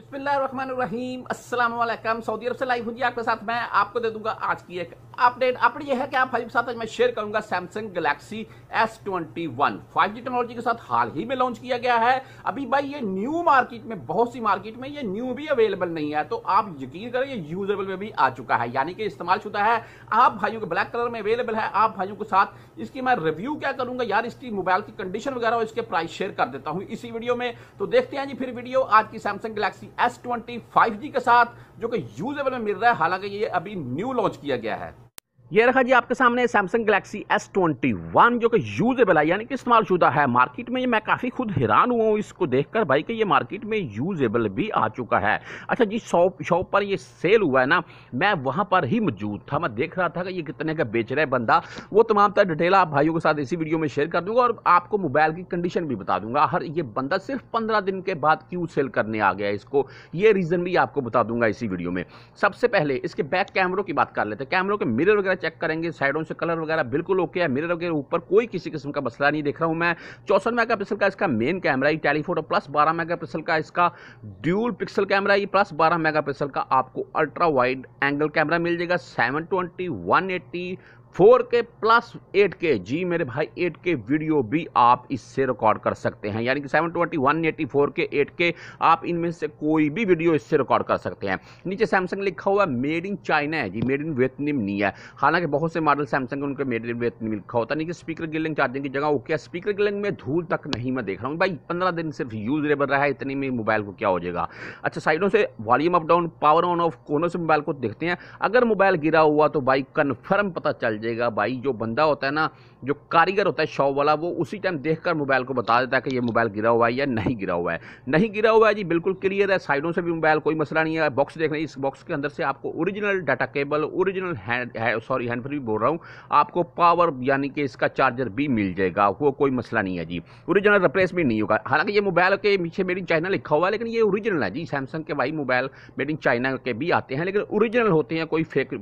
बिस्मिल्लाहिर्रहमानिर्रहीम अस्सलाम वालेकुम। सऊदी अरब से लाइव हूँ जी आपके साथ। मैं आपको दे दूंगा आज की एक अपडेट यह है कि आप भाई के साथ आज मैं शेयर करूंगा Samsung Galaxy S21 5G technology के साथ हाल ही में लॉन्च किया गया है। अभी भाई ये न्यू मार्केट में, बहुत सी मार्केट में ये न्यू भी अवेलेबल नहीं है, तो आप यकीन करें ये यूजेबल में भी आ चुका है, यानी कि इस्तेमाल शुदा है। आप भाइयों के ब्लैक कलर में अवेलेबल है। आप भाइयों के साथ इसकी मैं रिव्यू क्या करूंगा यार, इसकी मोबाइल की कंडीशन वगैरह और इसके प्राइस शेयर कर देता हूं इसी वीडियो में। तो देखते हैं जी फिर वीडियो आज की सैमसंग गैलेक्सी S20 5G के साथ, जो कि यूजेबल में मिल रहा है, हालांकि ये अभी न्यू लॉन्च किया गया है। ये रखा जी आपके सामने सैमसंग गैलेक्सी S21 जो कि यूजेबल है, यानी कि इस्तेमाल शुदा है। मार्केट में ये मैं काफ़ी खुद हैरान हुआ हूँ इसको देखकर भाई कि ये मार्केट में यूजेबल भी आ चुका है। अच्छा जी, शॉप पर ये सेल हुआ है ना, मैं वहाँ पर ही मौजूद था। मैं देख रहा था कि ये कितने का बेच रहा है बंदा। वो तमाम तरह डिटेल आप भाइयों के साथ इसी वीडियो में शेयर कर दूंगा और आपको मोबाइल की कंडीशन भी बता दूंगा। हर ये बंदा सिर्फ 15 दिन के बाद क्यों सेल करने आ गया इसको, ये रीज़न भी आपको बता दूंगा इसी वीडियो में। सबसे पहले इसके बैक कैमरों की बात कर लेते हैं। कैमरों के मिरर वगैरह चेक करेंगे, साइडों से कलर वगैरह बिल्कुल ओके है। मिरर के ऊपर कोई किसी किस्म का मसला नहीं देख रहा हूं मैं। 64 मेगापिक्सल का इसका मेन कैमरा ही, टेलीफोटो प्लस 12 मेगापिक्सल का इसका ड्यूल पिक्सल कैमरा ही, प्लस 12 मेगापिक्सल का आपको अल्ट्रा वाइड एंगल कैमरा मिल जाएगा। 720 180 4K प्लस 8K जी मेरे भाई, 8K वीडियो भी आप इससे रिकॉर्ड कर सकते हैं, यानी कि 720 180 4K 8K आप इनमें से कोई भी वीडियो इससे रिकॉर्ड कर सकते हैं। नीचे सैमसंग लिखा हुआ मेड इन चाइना है जी, मेड इन वियतनाम नहीं है। हालांकि बहुत से मॉडल सैमसंग उनके मेड इन वियतनाम लिखा होता है। नीचे स्पीकर गिलिंग चार्जिंग की जगह ओके, स्पीकर गिलिंग में धूल तक नहीं मैं देख रहा हूँ भाई। 15 दिन सिर्फ यूजेबल रहा है, इतने में मोबाइल को क्या हो जाएगा। अच्छा, साइडों से volume up down, power on off, कोनों से मोबाइल को देखते हैं। अगर मोबाइल गिरा हुआ तो भाई कन्फर्म पता चल जाएगा भाई। जो बंदा होता है ना, जो कारीगर होता है शॉप वाला, वो उसी टाइम देखकर मोबाइल को बता देता है कि ये मोबाइल गिरा हुआ है या नहीं गिरा हुआ है। नहीं गिरा हुआ है जी, बिल्कुल क्लियर है। साइडों से भी मोबाइल कोई मसला नहीं है। बॉक्स देख रहे हैं, इस बॉक्स के अंदर से आपको original data cable, original hand free बोल रहा हूँ, आपको पावर यानी कि इसका चार्जर भी मिल जाएगा, वो कोई मसला नहीं है जी। ओरिजिनल रिप्लेसमेंट नहीं होगा। हालांकि ये मोबाइल के पीछे मेड इन चाइना लिखा हुआ है, लेकिन ये ओरिजिनल है जी। सैमसंग के भाई मोबाइल मेड इन चाइना के भी आते हैं, लेकिन ओरिजिनल होते हैं, कोई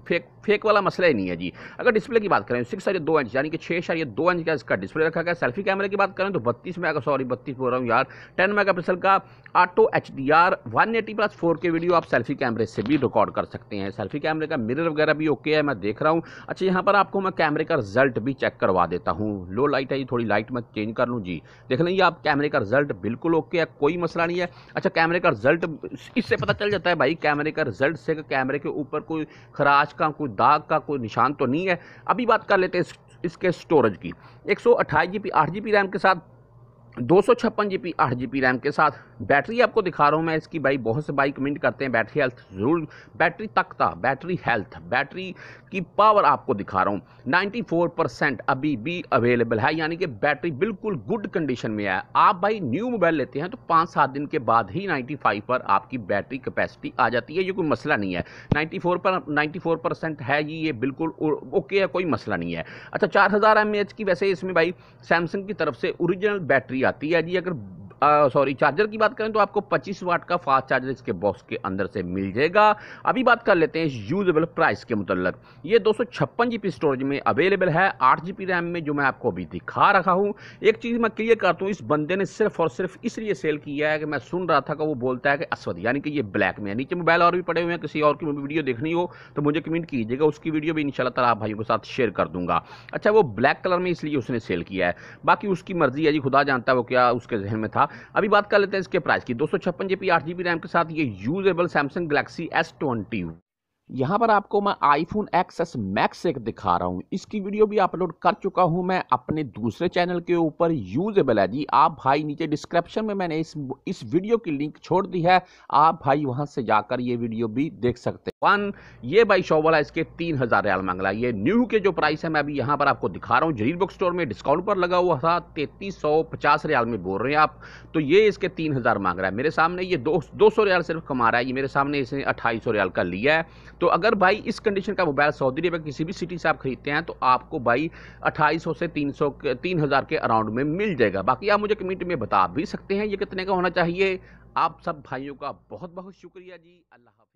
फेक वाला मसला ही नहीं है जी। अगर डिस्प्ले की बात करें 6.2 इंच यानी कि 6.2 इंच का इसका डिस्प्ले रखा गया। सेल्फी कैमरे की बात करें तो 32 बोल रहा हूँ यार, 10 मेगापिक्सल का auto HDR 180 plus 4K video आप सेल्फी कैमरे से भी रिकॉर्ड कर सकते हैं। सेल्फी कैमरे का मिरर वगैरह भी ओके है, मैं देख रहा हूँ। अच्छा, यहाँ पर आपको मैं कैमरे का रिजल्ट भी चेक करवा देता हूँ। लो लाइट है, थोड़ी लाइट मैं चेंज कर लूँ जी, देख लेंगे आप कैमरे का रिजल्ट बिल्कुल ओके है, कोई मसला नहीं है। अच्छा, कैमरे का रिजल्ट इससे पता चल जाता है भाई, कैमरे का रिजल्ट से कैमरे के ऊपर कोई खराश का, कोई दाग का कोई निशान तो नहीं है। अभी बात कर लेते हैं इसके स्टोरेज की। 128 GB 8 GB रैम के साथ, 256 GB 8 GB रैम के साथ। बैटरी आपको दिखा रहा हूँ मैं इसकी भाई, बहुत से भाई कमेंट करते हैं बैटरी हेल्थ जरूर, बैटरी तख्ता, बैटरी हेल्थ, बैटरी की पावर आपको दिखा रहा हूँ 94% अभी भी अवेलेबल है, यानी कि बैटरी बिल्कुल गुड कंडीशन में है। आप भाई न्यू मोबाइल लेते हैं तो 5-7 दिन के बाद ही 95 पर आपकी बैटरी कैपेसिटी आ जाती है, ये कोई मसला नहीं है। 94% है जी, ये बिल्कुल ओके है, कोई मसला नहीं है। अच्छा, 4000 mAh की वैसे इसमें भाई सैमसंग की तरफ से ओरिजिनल बैटरी आती है जी। अगर चार्जर की बात करें तो आपको 25 वाट का फास्ट चार्जर इसके बॉक्स के अंदर से मिल जाएगा। अभी बात कर लेते हैं यूजेबल प्राइस के मुतल्लक। ये 256 GB स्टोरेज में अवेलेबल है, 8 GB रैम में, जो मैं आपको अभी दिखा रखा हूँ। एक चीज़ मैं क्लियर करता हूँ, इस बंदे ने सिर्फ और सिर्फ इसलिए सेल किया है कि मैं सुन रहा था कि वो बोलता है कि असवद, यानी कि ये ब्लैक में है। नीचे मोबाइल और भी पड़े हुए हैं, किसी और की वीडियो देखनी हो तो मुझे कमेंट कीजिएगा, उसकी वीडियो भी इंशाल्लाह ताला आप भाइयों के साथ शेयर कर दूंगा। अच्छा, वो ब्लैक कलर में इसलिए उसने सेल किया है, बाकी उसकी मर्जी है जी, खुदा जानता है वो क्या उसके जहन में था। अभी बात कर लेते हैं इसके प्राइस की। 256 GB 8 GB रैम के साथ ये यूजेबल सैमसंग गैलेक्सी S20। यहाँ पर आपको मैं आईफोन XS मैक्स एक दिखा रहा हूँ, इसकी वीडियो भी अपलोड कर चुका हूँ मैं अपने दूसरे चैनल के ऊपर, यूजेबल है जी। आप भाई नीचे डिस्क्रिप्शन में मैंने इस वीडियो की लिंक छोड़ दी है, आप भाई वहाँ से जाकर ये वीडियो भी देख सकते हैं। ये भाई शॉप वाला इसके 3000 रियाल मांग रहा है। ये न्यू के जो प्राइस है मैं अभी यहाँ पर आपको दिखा रहा हूँ, जरीर बुक स्टोर में डिस्काउंट पर लगा हुआ था 3350 रियाल में बोल रहे हैं आप, तो ये इसके 3000 मांग रहा है। मेरे सामने ये 200 रियाल सिर्फ कमा रहा है, ये मेरे सामने इसने 2800 रियाल का लिया है। तो अगर भाई इस कंडीशन का मोबाइल सऊदी अरब किसी भी सिटी से आप खरीदते हैं तो आपको भाई 2800 से 3000 के अराउंड में मिल जाएगा। बाकी आप मुझे कमेंट में बता भी सकते हैं ये कितने का होना चाहिए। आप सब भाइयों का बहुत बहुत शुक्रिया जी। अल्लाह हाफ़िज़।